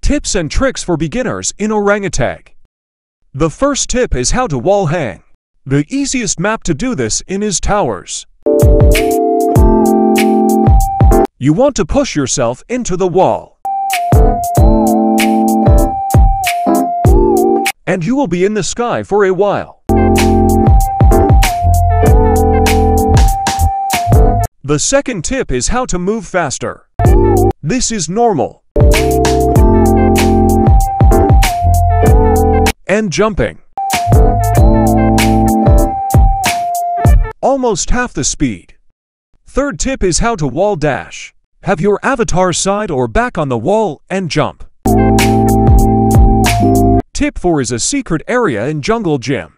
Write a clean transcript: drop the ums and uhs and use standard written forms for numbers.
Tips and tricks for beginners in Orangutag. The first tip is how to wall hang. The easiest map to do this in is towers. You want to push yourself into the wall, and you will be in the sky for a while. The second tip is how to move faster. This is normal and jumping. Almost half the speed. Third tip is how to wall dash. Have your avatar side or back on the wall and jump. Tip 4 is a secret area in jungle gym.